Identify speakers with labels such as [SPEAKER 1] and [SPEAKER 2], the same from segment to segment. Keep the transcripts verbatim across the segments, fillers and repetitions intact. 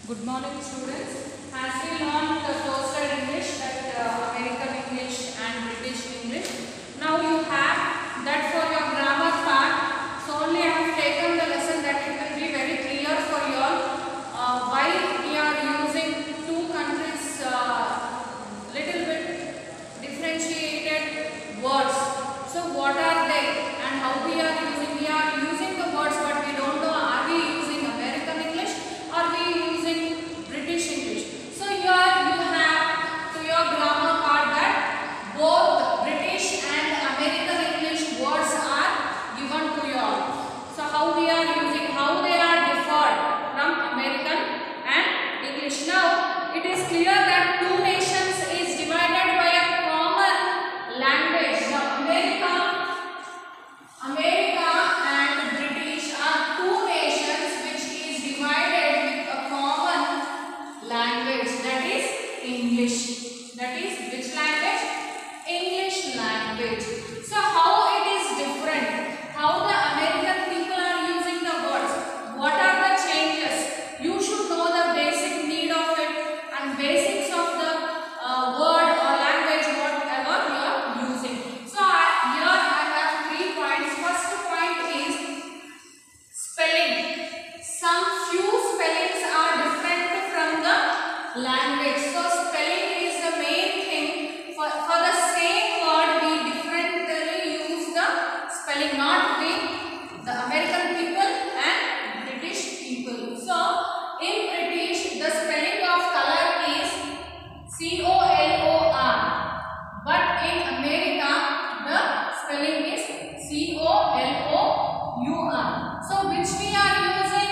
[SPEAKER 1] Good morning, students. As we learned the first year English, that uh, American English and British English. Now you have that for your grammar part. So only I have taken the lesson that it will be very clear for you all uh, why we are using two countries uh, little bit differentiated words. So what are they and how we are using? We are using the words, but we don't know are we using American English or we using British English. So here you have to your grammar part that both British and American English words are given to you all. So how we are using, how they are differed from American and English. Now it is clear that two nations is divided by a common language. Now America, America and British are two nations which is divided with a common language, that is English. That is which language? English language. So how it is different? How the American people are using the words? What are the changes? You should know the basic need of it and basics of the uh, word or language, whatever you are using. So I, here I have three points. First point is spelling. Some few spellings are different from the language. So spelling is the main thing. For, for the same word we differently use the spelling, not we, the American people and British people. So in British the spelling of color is C O L O R, but in America the spelling is C O L O U R. So which we are using?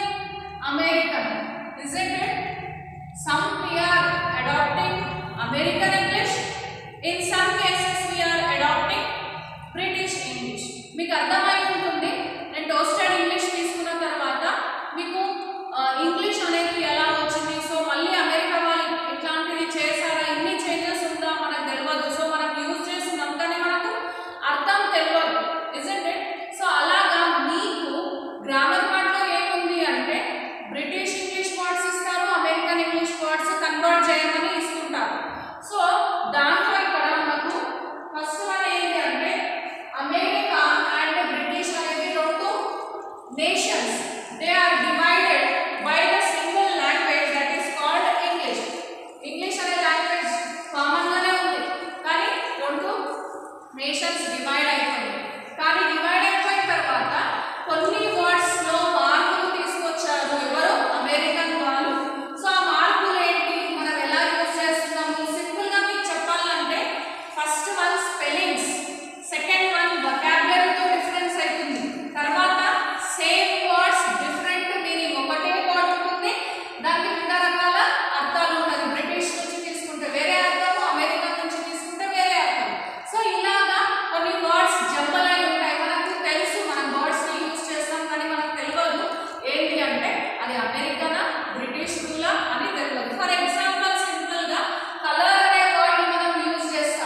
[SPEAKER 1] American, isn't it? Some we are adopting American English, in some cases we are adopting British English. మీకు అర్థమై ఉంటుంది. నేను toasted English తీసుకున్న తర్వాత మీకు English అనేది ఎలా వచ్చింది, సో మళ్ళీ అమెరికా వాళ్ళు ఇట్లాంటిది చేశారా, ఇన్ని చేంజెస్ ఉందా మనకు తెలియదు. సో మనం యూజ్ చేస్తున్నాం కానీ మనకు అర్థం తెలియదు, ఇజంట్ ఇట్? సో అలాగా మీకు గ్రామర్ పార్ట్లో ఏముంది అంటే బ్రిటిష్ ఇంగ్లీష్ వర్డ్స్ ఇస్తారు, అమెరికన్ ఇంగ్లీష్ వర్డ్స్ కన్వర్ట్ చేయమని ఇస్తుంటారు. సో దాంట్లో ఇక్కడ మనకు ఫస్ట్ వన్ ఏంటి అంటే అమెరికా అండ్ బ్రిటిష్ అనేది రెండు nations. They are divided by the single language that is called English. English అనే లాంగ్వేజ్ కామన్ గానే ఉంది కానీ రెండు నేషన్స్ డివైడ్ అయిపోయింది. కానీ డివైడ్ అయిపోయిన తర్వాత కొన్ని వర్డ్స్ లో మార్పులు తీసుకొచ్చారు ఎవరు? అమెరికన్ వాళ్ళు. సో ఆ మార్పులు ఏంటి, మనం ఎలా యూజ్ చేస్తున్నాము? సింపుల్ గా మీకు చెప్పాలంటే first one spellings, second one వొకాబులరీతో డిఫరెన్స్ అవుతుంది. తర్వాత సేమ్ వర్డ్స్ డిఫరెంట్ మీనింగ్, ఒకటే వర్డ్ ఉంటుంది దానికి వివిధ రకాల అర్థాలు ఉంటుంది. బ్రిటిష్ నుంచి తీసుకుంటే వేరే అర్థం, అమెరికన్ నుంచి తీసుకుంటే వేరే అర్థం. సో ఇలాగా కొన్ని వర్డ్స్ జంబల్ అయి ఉంటాయి. మనకు తెలుసు మనం వర్డ్స్ ని యూజ్ చేస్తాం కానీ మనకు తెలియదు ఏంటి అంటే అది అమెరికనా బ్రిటిష్ రూలా అని తెలియదు. ఫర్ ఎగ్జాంపుల్ సింపుల్ గా కలర్ అనే వర్డ్ ని మనం యూజ్ చేస్తాం.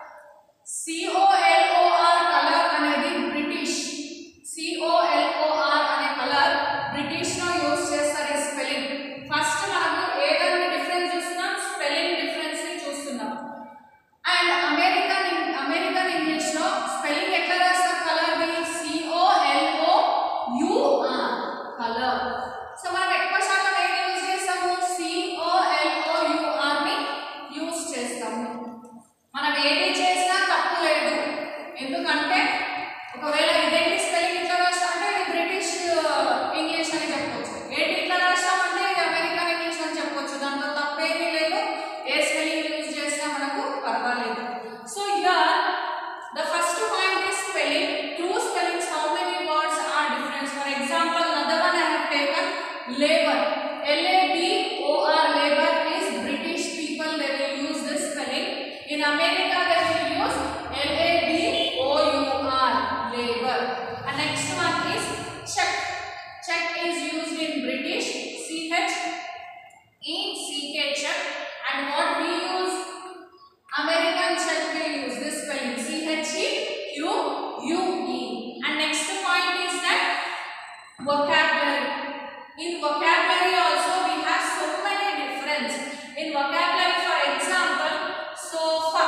[SPEAKER 1] C O L O R colour అనేది British, C O L O R అనే కలర్ బ్రిటిష్ లో యూజ్ చేస్తారు ఈ స్పెల్లింగ్. ఫస్ట్ మనము ఏదైనా డిఫరెన్స్ చూస్తున్నాం, స్పెల్లింగ్ డిఫరెన్స్ ని చూస్తున్నాం. అండ్ అమెరికన్ అమెరికన్ ఇంగ్లీష్ లో స్పెల్లింగ్ ఎట్లా రాస్తారు కలర్ ని? C O L O U R colour. So మనం ఎక్కువ శాతం ఏది యూజ్ చేస్తాము? C O L O U R ని యూజ్ చేస్తాము. మనం ఏది చేసినా తప్పు లేదు, ఎందుకంటే ఒకవేళ ఇదేంటి స్పెల్లింగ్ ఇట్లా రాస్తాం అంటే ఇది బ్రిటిష్ ఇంగ్లీష్ అని చెప్పొచ్చు, ఏంటి ఇట్లా రాస్తామంటే ఇది అమెరికన్ ఇంగ్లీష్ అని చెప్పొచ్చు. దాంట్లో తప్పేమీ లేదు, ఏ స్పెల్లింగ్ యూజ్ చేసినా మనకు పర్వాలేదు. So here the first point is spelling. Through spellings how many words are different? For example, another one I have taken labor. L A B O R, labor is British people, they will use this spelling. In America they will use L A B O U R, labor. And next one is check. Check is used in British, C H E C K, check. And what we use? American check we use this spelling, C H E Q U E. And next point is that vocabulary. In vocabulary also we have so many In vocabulary, for example, sofa.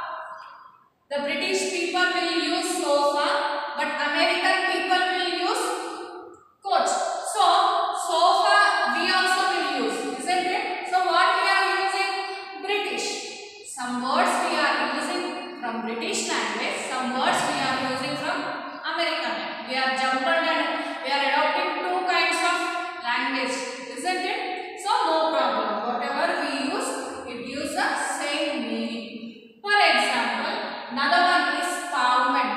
[SPEAKER 1] The British people will use sofa, but American people will use coach. So, sofa we also will use, isn't it? So, what we are using? British. Some words we are using from British language, some words we are using from American. We are jumbled and we are adopting two kinds of language, isn't it? So, no problem. Whatever we use, it gives the same meaning. For example, another one is pavement.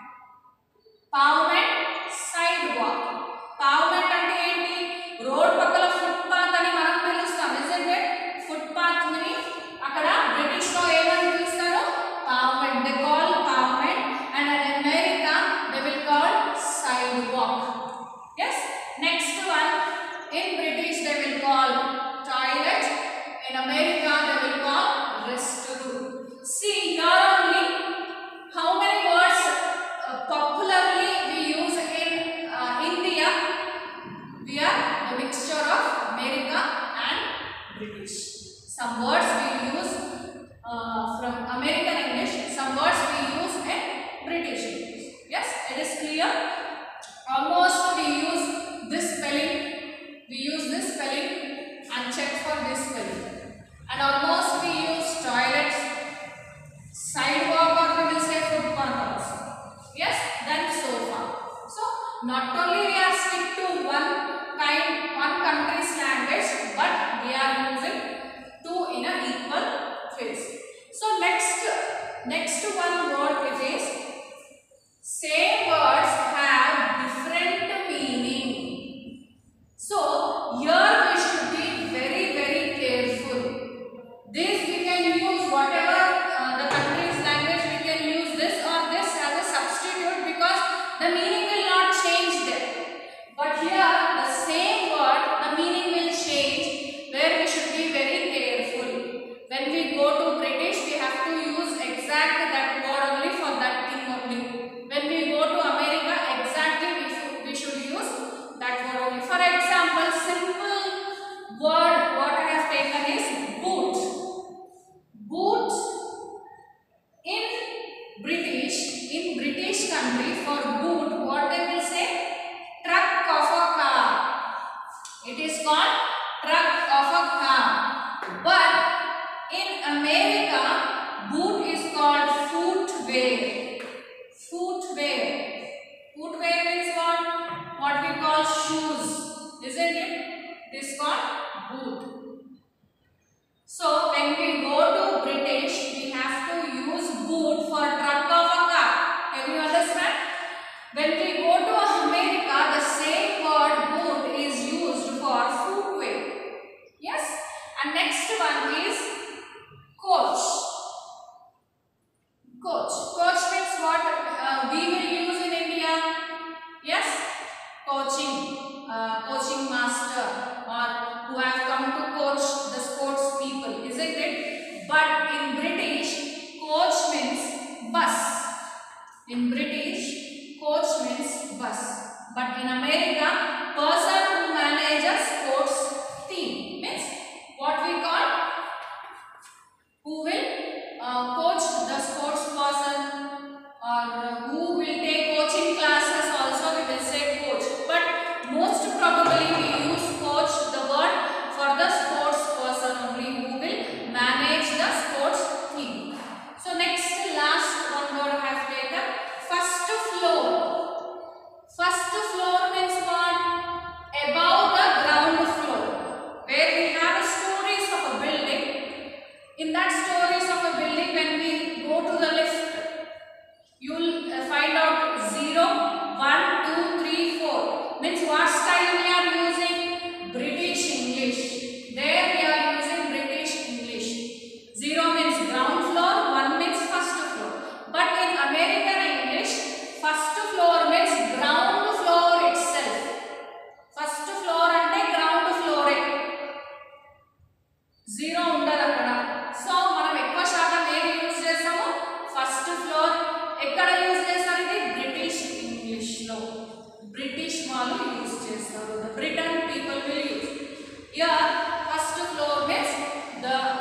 [SPEAKER 1] Pavement, sidewalk. Pavement అంటే ఏంటి? Road పక్కల footpath అని మనం పిలుస్తాం, isn't it? Footpath ని అక్కడ British లో ఏమని పిలుస్తారు? Pavement. They call pavement, and in America they will call sidewalk. Yes. Next one, in British they will call toilet. In America they will call restroom. See here only how many words uh, popularly we use in uh, India. We are a mixture of America and British. Some words we use uh, from American English, some words we use in British English. Yes, it is clear. Almost we use this spelling, we use this spelling and check for this spelling. And almost we use toilets, sidewalk, or we will say footpath also. Yes, then sofa. So, not only we are stick to one kind, one country's language, but we are using two in an equal phase. So, next, next one word it is, same words have different meaning. So, here we should be very, very careful. This we can use whatever uh, the country's language, we can use this or this as a substitute because the meaning will not change there. But here the same word, the meaning will change, where we should be very careful. When we go to British, we have to use exact that word only for that thing only. When we go to America, exactly we should, we should use that word only. For example, simple word what I have taken is boot. Boot in British, in British country, for boot, what they will say? Truck of a car. It is called truck of a car. But in America, boot is called footwear. Footwear. Footwear means what? What we call shoes, isn't it? It is called boot. So, when we go to British, we have to use boot for truck of a car. Can you understand? When we go to America, the same word boot is used for footwear. Yes? And next one is coach. Coach. Coach means what uh, we will use in India. Yes? Coaching. Uh, coaching master, or who have come to coach the sports people, isn't it? But in British, coach means bus. In British, coach means bus. But in America, person who manages sports team means what we call, who will uh, coach the sports person, or who will take coaching classes also, we will say coach. But most probably we use coach, the word, for the sports person only, who will manage the sports team. So, next, last one word I have taken, first floor. First floor means what? Above the ground floor, where we have stories of a building. In that stories of a building, when we go to the lift, you will find out zero, one, two, three, four. Means what style we are using? British English. There we are using British English. Zero means ground floor, one means first floor. But in American English, first floor means ground floor itself. First floor ante ground floor. Zero undadu akkada. So manam ekkuva shakam edi use chestamu? First floor. Ekkada use chesaru idi? British English lo. British వాళ్ళు use చేస్తారు. The Britain people will use. Here, first floor means the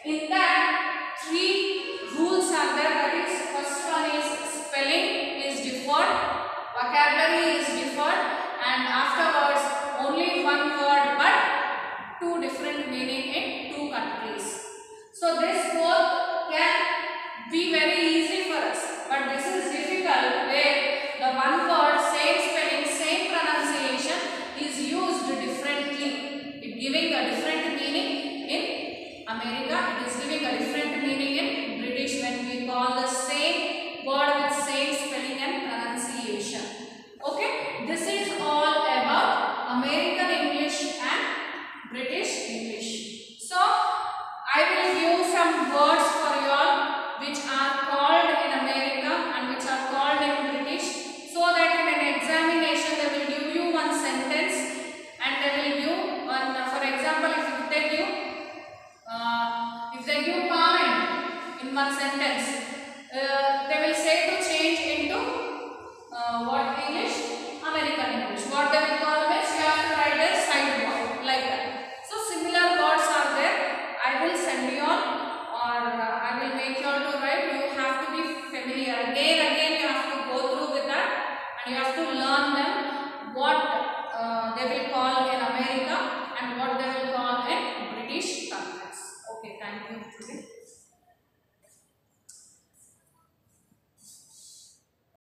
[SPEAKER 1] In that, three rules are there. That is, first one is spelling is differed, vocabulary is differed, and afterwards only one word but two different meaning in two countries. So this both can be very easy for us, but this is difficult where the one word, same spelling, same pronunciation is used differently. It giving a different meaning in America. It is giving a different meaning in British when we call the same word with same spelling and pronunciation. Okay, this is all about American English and British English. So I will give some words for you all which are called in America and which are called in British, so that in an examination they will give you one sentence and they will give one, uh, for example, if they give uh, if they give comment in one sentence, uh, they will say to change into uh, what English? American English. What they will call is, you have to write a sideboard like that. So similar words are there. I will send you all, or uh, I will make you all to write. You have to be familiar. Again, again you have to go through with that, and you have to learn them what uh, they will call in America and what they will call in British countries. Okay, thank you.